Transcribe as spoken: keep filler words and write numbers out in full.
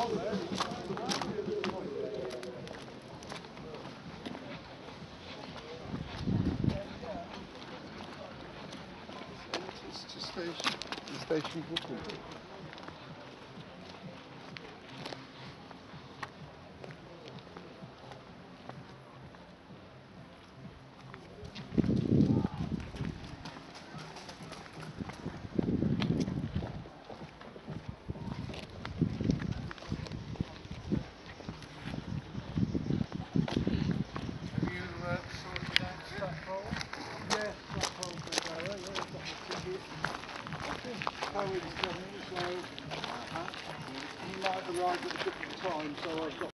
Station, the station booking. Have you uh, sorted out stuff roll? Yes, that's all good. Yeah, yeah, got the ticket. How it's done it, so he might arrive at a different time, so I've got